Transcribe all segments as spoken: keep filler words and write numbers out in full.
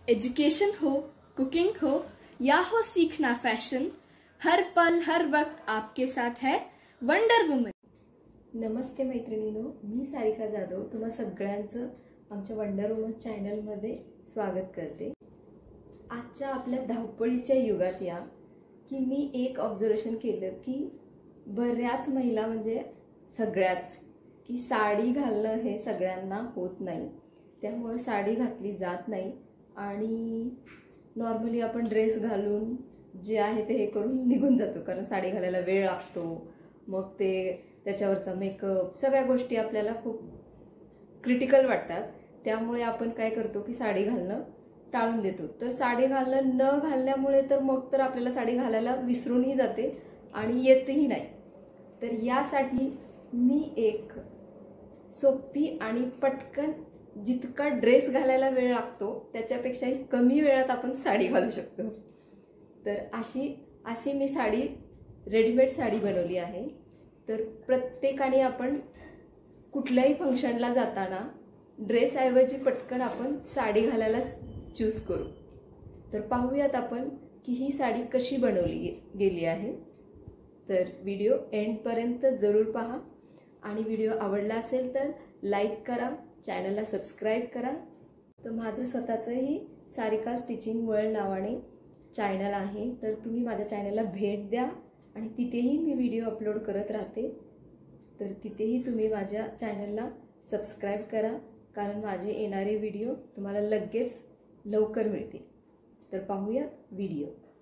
Education हो, cooking हो या हो सीखना फैशन, हर पल हर वक्त आपके साथ है वंडर वुमन। नमस्ते मैत्रिणींनो, मी सारिका जाधव तुम्हा सगळ्यांचं आमच्या वंडर वुमन चॅनलमध्ये स्वागत करते। आजच्या आपल्या धावपळीच्या युगात या की मी एक ऑब्झर्वेशन केलं की बऱ्याच महिला म्हणजे सगळ्याच की साडी घालणं हे सगळ्यांना होत नाही, त्यामुळे साडी घातली जात नाही आणि नॉर्मली आपण ड्रेस घालून जे आहे ते हे करून निघून जातो, कारण साडी घालायला वेळ लागतो, मग ते त्याच्यावरचा मेकअप सगळ्या गोष्टी आपल्याला खूप क्रिटिकल वाटतात, त्यामुळे आपण काय करतो की साडी घालणं टाळून देतो। तर साडी घालणं न घालण्यामुळे तर मग तर आपल्याला साडी घालायला विसरूनही जाते आणि येतही नाही। तर यासाठी मी एक सोपी आणि पटकन जितका ड्रेस घालायला वेळ लागतो त्याच्यापेक्षाही कमी वेळात आपण साडी घालू शकतो। तर अशी अशी मी साडी रेडीमेड साडी बनवली आहे। तर प्रत्येकाने आपण कुठल्याही फंक्शनला जाताना ड्रेस ऐवजी पटकन आपण साडी घालायला चूज करू। तर पाहूयात आपण की ही साडी कशी बनवली गेली आहे। तर व्हिडिओ एंड पर्यंत जरूर पहा आणि व्हिडिओ आवडला असेल तर लाईक करा, चॅनलला सबस्क्राइब करा। तर माझं स्वतःचंही सारिका स्टिचिंग वर्ल्ड नावाने चॅनल आहे, तर तुम्ही माझ्या चॅनलला भेट द्या आणि तिथेही मी व्हिडिओ अपलोड करत राहते। तर तिथेही तुम्ही माझ्या चॅनलला सबस्क्राइब करा, कारण माझे येणारे व्हिडिओ तुम्हाला लगेच लवकर मिळतील। तर पाहूयात व्हिडिओ।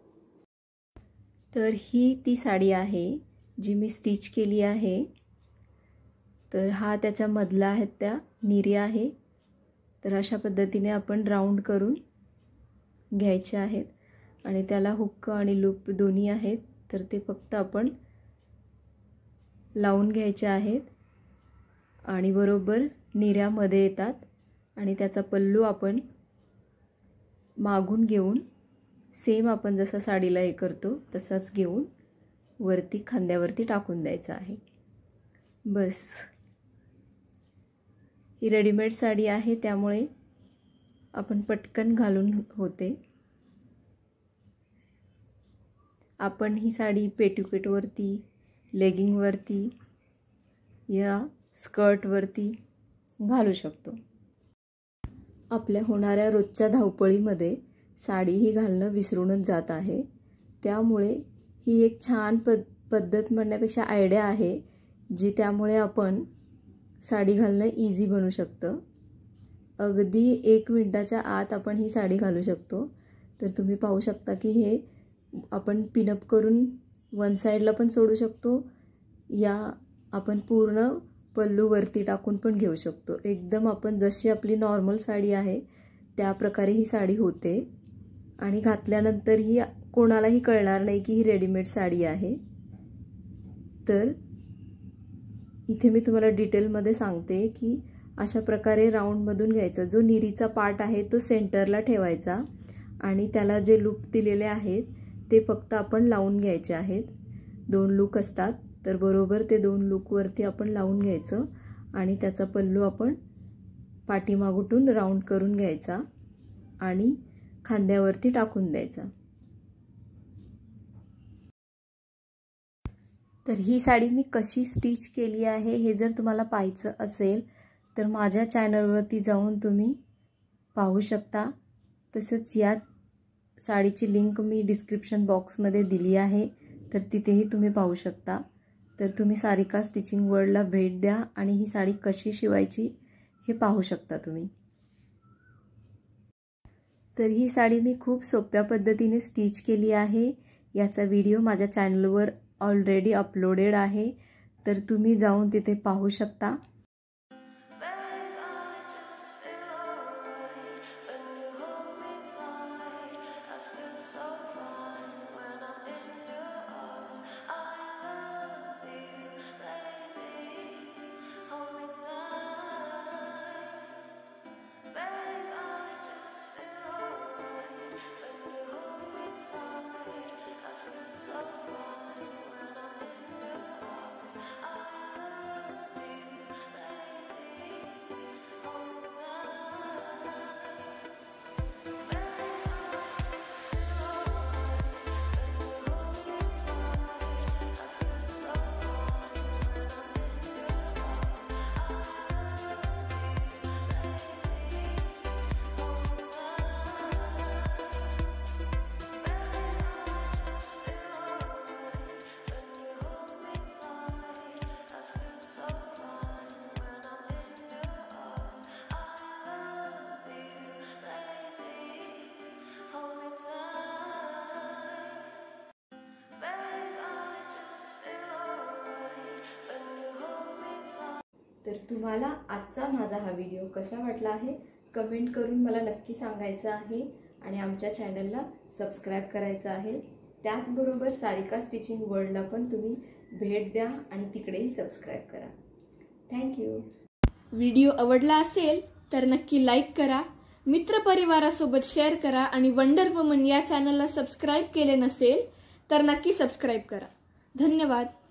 तर ही ती साडी आहे जी मी स्टिच केली आहे। तर हा त्याच्या मधला आहेत त्या निर्या आहे। तर अशा पद्धतीने आपण राऊंड करून घ्यायचे आहेत आणि त्याला हुक आणि लूप दोन्ही आहेत, तर ते फक्त आपण लावून घ्यायचे आहेत आणि बरोबर निर्यामध्ये येतात आणि त्याचा पल्लू आपण मागून घेऊन सेम आपण जसा साडीला हे करतो तसाच घेऊन वरती खांद्यावरती टाकून द्यायचा आहे। बस ही रेडीमेड साडी आहे, त्यामुळे आपण पटकन घालून होते। आपण ही साडी पेटीकोटवरती, लेगिंगवरती या स्कर्टवरती घालू शकतो। आपल्या होणाऱ्या रोजच्या धावपळीमध्ये साडी ही घालणं विसरूनच जात आहे, त्यामुळे ही एक छान पद पद्धत म्हणण्यापेक्षा आयडिया आहे जी त्यामुळे आपण साडी घालणं इझी बनू शकतं। अगदी एक मिनिटाच्या आत आपण ही साडी घालू शकतो। तर तुम्ही पाहू शकता की हे आपण पिनअप करून वन साईडला पण सोडू शकतो, या आपण पूर्ण पल्लू वरती टाकून पण घेऊ शकतो। एकदम आपण जशी आपली नॉर्मल साडी आहे त्या प्रकारे ही साडी होते आणि घातल्यानंतर ही कोणालाही कळणार नाही की ही रेडीमेड साडी आहे। तर इथे मी तुम्हाला डिटेलमध्ये सांगते की अशा प्रकारे राऊंडमधून घ्यायचं, जो निरीचा पार्ट आहे तो सेंटरला ठेवायचा आणि त्याला जे लूप दिलेले आहेत ते फक्त आपण लावून घ्यायचे आहेत। दोन लूक असतात, तर बरोबर ते दोन लूकवरती आपण लावून घ्यायचं आणि त्याचा पल्लू आपण पाठीमागून राऊंड करून घ्यायचा आणि खांद्यावरती टाकून द्यायचा। तर ही साडी मी कशी स्टिच केली आहे हे जर तुम्हाला पाहायचं असेल तर माझ्या चॅनलवरती जाऊन तुम्ही पाहू शकता। तसंच या साडीची लिंक मी डिस्क्रिप्शन बॉक्समध्ये दिली आहे, तर तिथेही तुम्ही पाहू शकता। तर तुम्ही सारिका स्टिचिंग वर्ल्डला भेट द्या आणि ही साडी कशी शिवायची हे पाहू शकता तुम्ही। तर ही साडी मी खूप सोप्या पद्धतीने स्टिच केली आहे, याचा व्हिडिओ माझ्या चॅनलवर ऑलरेडी अपलोडेड आहे, तर तुम्ही जाऊन तिथे पाहू शकता। तर तुम्हाला आजचा माझा हा व्हिडिओ कसा वाटला आहे कमेंट करून मला नक्की सांगायचं आहे आणि आमच्या चॅनलला सबस्क्राईब करायचं आहे। त्याचबरोबर सारिका स्टिचिंग वर्ल्डला पण तुम्ही भेट द्या आणि तिकडेही सबस्क्राईब करा। थँक्यू। व्हिडिओ आवडला असेल तर नक्की लाईक करा, मित्रपरिवारासोबत शेअर करा आणि वंडर वुमन या चॅनलला सबस्क्राईब केले नसेल तर नक्की सबस्क्राईब करा। धन्यवाद।